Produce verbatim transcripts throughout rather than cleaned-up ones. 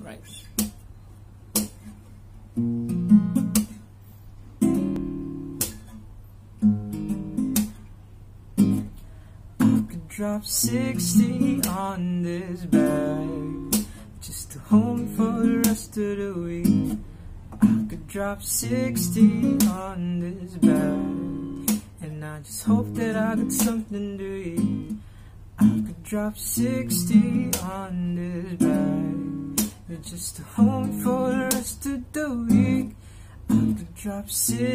Right. I could drop sixty on this bag just to hold me for the rest of the week. I could drop sixty on this bag, and I just hope that I got something to eat. I could drop sixty on this bag just to hold me for the rest of the week. I could drop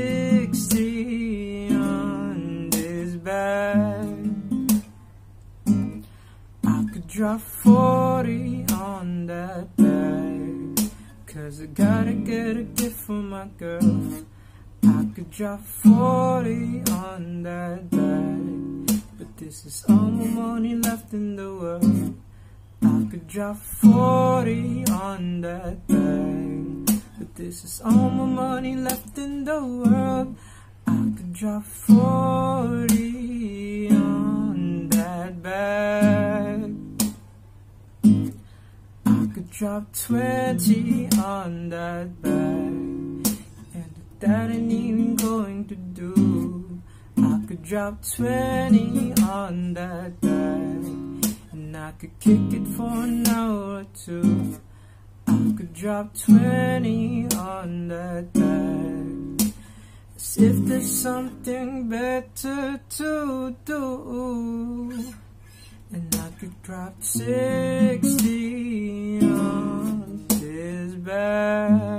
sixty on this bag. I could drop forty on that bag, cause I gotta get a gift for my girl. I could drop forty on that bag, but this is all my money left in the world. I could drop forty on that bag, but this is all my money left in the world. I could drop forty on that bag. I could drop twenty on that bag, and that ain't even going to do. I could drop twenty on that bag, and I could kick it for an hour or two. I could drop twenty on that bag, as if there's something better to do. And I could drop sixty on this bag.